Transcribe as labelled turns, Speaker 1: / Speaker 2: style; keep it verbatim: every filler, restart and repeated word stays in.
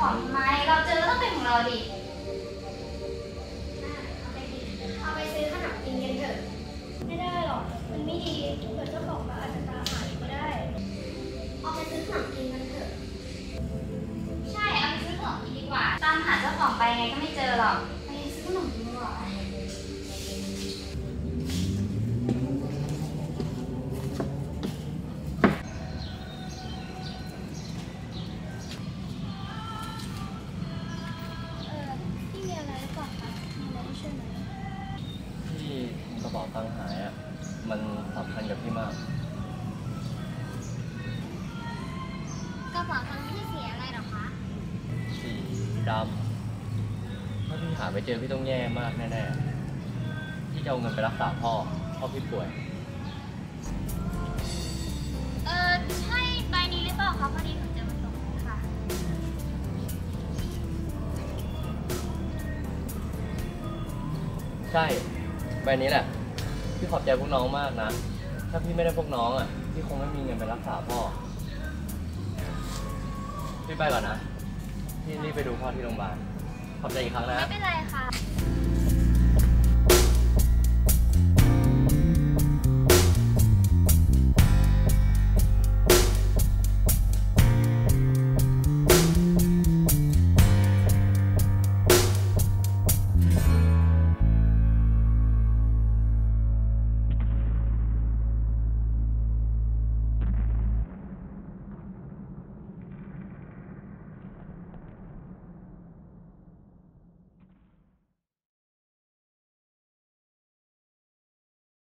Speaker 1: ของทำไมเราเจอต้องเป็นของเราดิเอาไปซื้อขนมกินกันเถอะไม่ได้หรอกมันไม่ดีเผื่อเจ้าของร้านอาจจะตามหาอีกก็ได้เอาไปซื้อขนมกินกันเถอะใช่เอาไปซื้อขนมกินดีกว่าตามหาเจ้าของไปไงก็ไม่เจอหรอกไปซื้อขนมกินดีกว่า
Speaker 2: ที่กระเป๋าตังค์หายอ่ะมันสำคัญกับพี่มาก
Speaker 1: กระเป๋าตังค์พี่เสียอะไรหรอคะ
Speaker 2: สีดำถ้าพี่หาไปเจอพี่ต้องแย่มากแน่ๆพี่จะเอาเงินไปรักษาพ่อพ่อพี่ป่วย
Speaker 1: เออใช่ใบนี้หรือเปล่าคะพอดีหนูเจอมันตรงนี้ค่ะ
Speaker 2: ใช่ใบนี้แหละพี่ขอบใจพวกน้องมากนะถ้าพี่ไม่ได้พวกน้องอ่ะพี่คงไม่มีเงินไปรักษาพ่อพี่ไปก่อนนะพี่รีบไปดูพ่อที่โรงพยาบาลขอบใจอีกครั้งนะ
Speaker 1: ไม่เป็นไรค่ะ